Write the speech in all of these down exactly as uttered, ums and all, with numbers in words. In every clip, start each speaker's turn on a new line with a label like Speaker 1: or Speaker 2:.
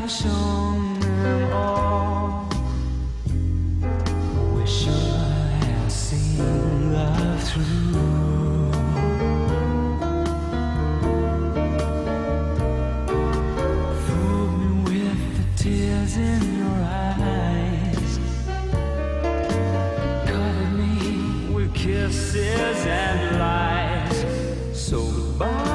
Speaker 1: shown them all. We should have seen love through. Fooled me with the tears in your eyes, covered me with kisses and lies. So goodbye.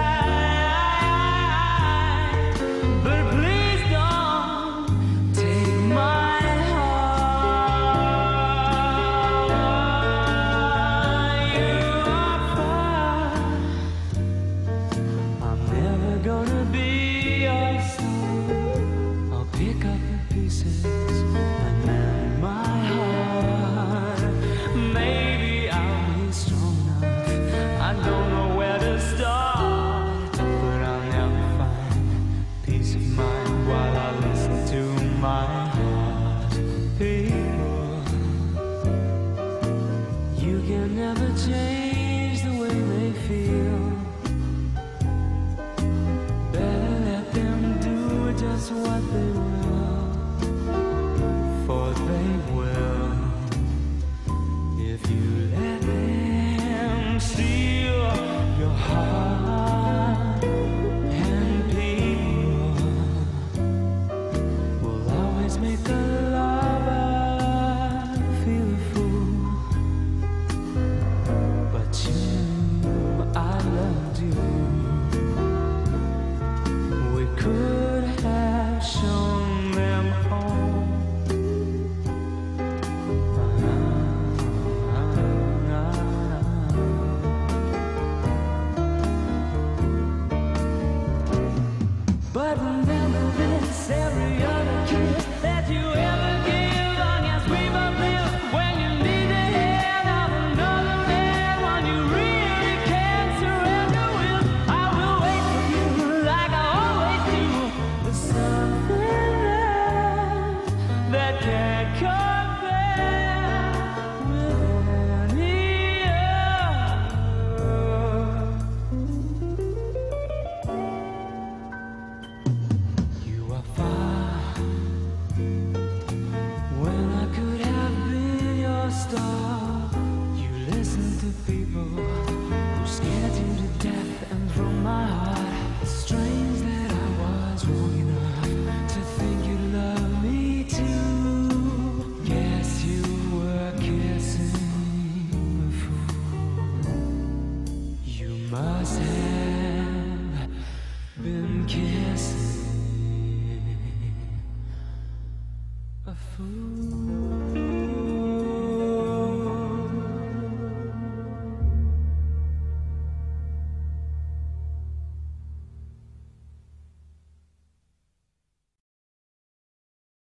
Speaker 1: Never change the way they feel. Better let them do just what they will, for they will if you let them steal your heart. And people will always make the lover feel a fool. But remember this, every other kiss that you ever give, long as we both live. When you need the hand of another man, when you really can't surrender with, I will wait for you like I always do. There's something there that can't compare with any star. You listen to people who scared you to death, and from my heart, it's strange that I was wrong enough to think you love me too. Guess you were kissing a fool. You must have